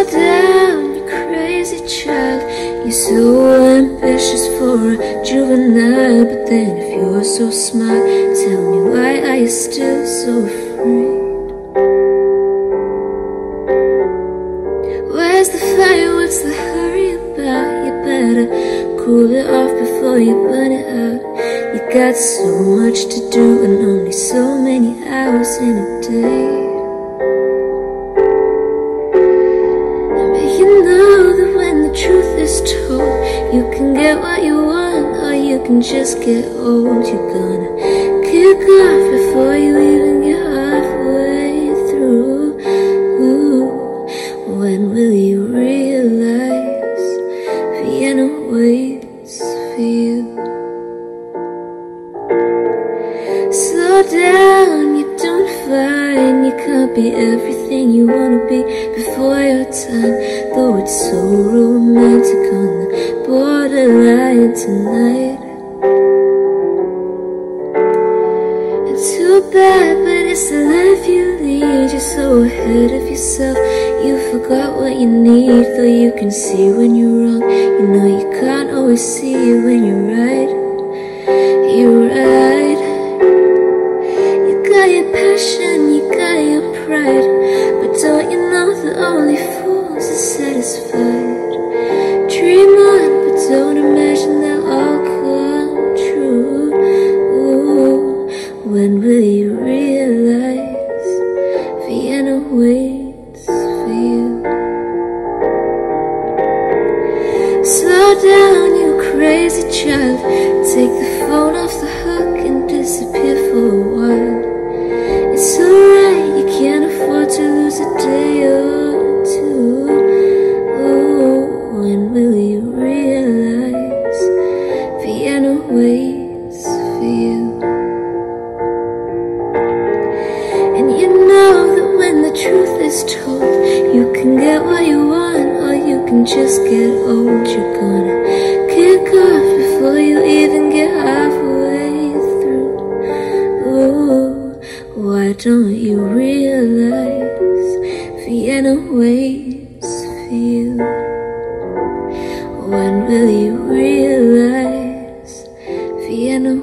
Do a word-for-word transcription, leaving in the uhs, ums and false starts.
Slow down, you crazy child. You're so ambitious for a juvenile, but then if you're so smart, tell me, why are you still so afraid? Where's the fire? What's the hurry about? You better cool it off before you burn it out. You got so much to do and only so many hours in a day. You know that when the truth is told, you can get what you want, or you can just get old. You're gonna kick off before you even get halfway through. Ooh, when will you realize Vienna waits for you? Slow down, you don't find you can't be everything you wanna be before your time. Though it's so romantic on the borderline tonight. It's too bad, but it's the life you lead. You're so ahead of yourself, you forgot what you need. Though you can see when you're wrong, you know you can't always see when you're right. You're right. You got your passion, you got your pride, but don't you know that only fools are satisfied? Dream on, but don't imagine they'll all come true. Ooh, when will you realize Vienna waits for you? Slow down, you crazy child. Take the phone off the hook and disappear for a while. It's alright, you can't afford to lose a day or two. Ooh, when will you realize Vienna waits for you? And you know that when the truth is told, you can get what you want, or you can just get old. You're gonna kick off before you even get halfway through. Ooh, why don't you realize Vienna waits for you? When will you realize Vienna